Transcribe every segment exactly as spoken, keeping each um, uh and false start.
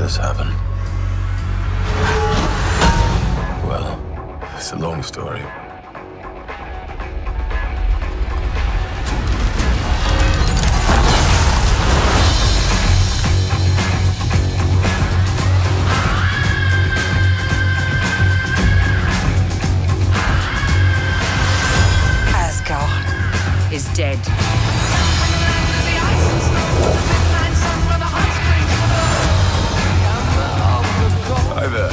this happen? Well, it's a long story. Asgard is dead. Hi there.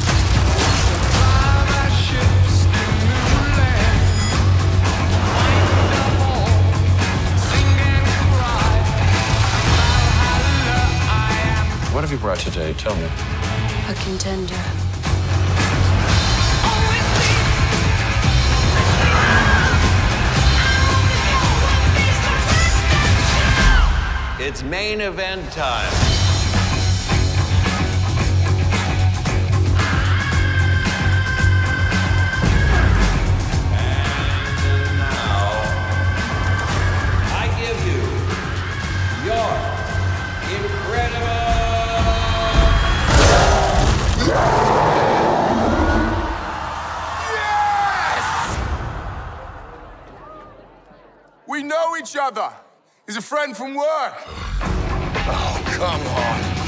What have you brought today? Tell me. A contender. It's main event time. And now, I give you your incredible... Yes! We know each other. He's a friend from work. Oh, come on.